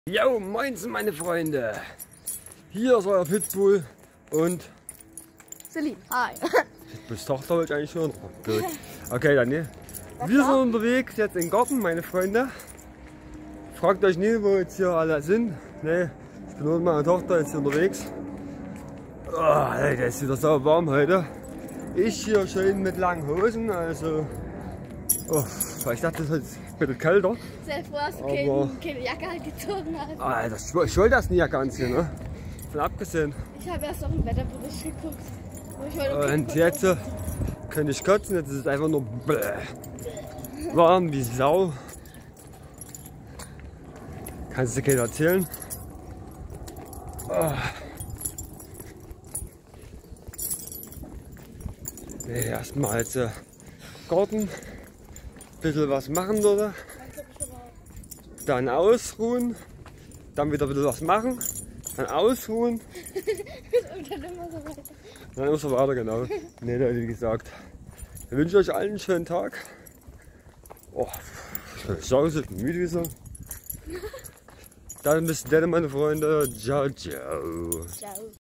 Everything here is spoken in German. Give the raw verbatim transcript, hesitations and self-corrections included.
Jo, moinsen meine Freunde. Hier ist euer Pitbull und Celine, hi. Pitbulls Tochter wollte ich eigentlich schon. Gut. Okay, dann ne. Wir sind unterwegs jetzt im Garten, meine Freunde. Fragt euch nie, wo jetzt hier alle sind. Ne, ich bin mit meiner Tochter jetzt hier unterwegs. Oh, Leute, es ist wieder so warm heute. Ich hier schön mit langen Hosen, also. Oh, ich dachte, es ist ein bisschen kälter. Sehr froh, dass du Aber- keine, keine Jacke angezogen hast. Alter, ich, ich wollte das nie ganz hier, ne? Von abgesehen. Ich habe erst auf den Wetterbericht geguckt. Wo ich heute Und jetzt äh, könnte ich kotzen, jetzt ist es einfach nur bläh. Warm wie Sau. Kannst du keiner erzählen. Oh. Nee, erstmal jetzt äh, Garten, bisschen was machen dort, dann ausruhen, dann wieder ein bisschen was machen, dann ausruhen, Und dann immer so weiter. dann muss er weiter, genau. Ne, Leute, wie gesagt, ich wünsche euch allen einen schönen Tag. Oh, ich sage es, ich bin müde wie so. Dann bis dann, meine Freunde. Ciao, ciao. Ciao.